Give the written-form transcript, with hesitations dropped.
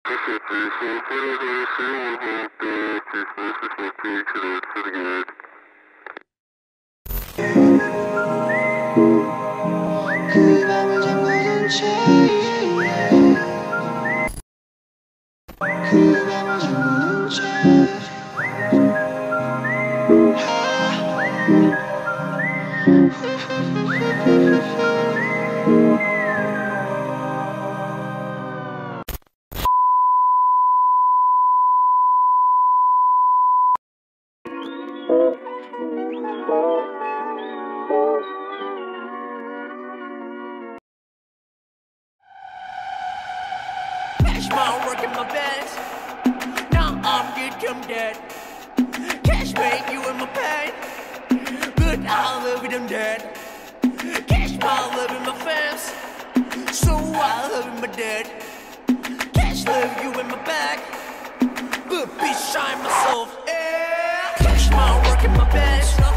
그 밤을 잠그는 채 그 밤을 잠그는 채 Cash my work in my bed. Now I'm getting dead. Cash make you in my pain. But I love it, I'm dead. Cash my love in my fans. So I love in my dead. Cash love you in my back. But bitch, I'm myself. Yeah. Cash my work in my bed.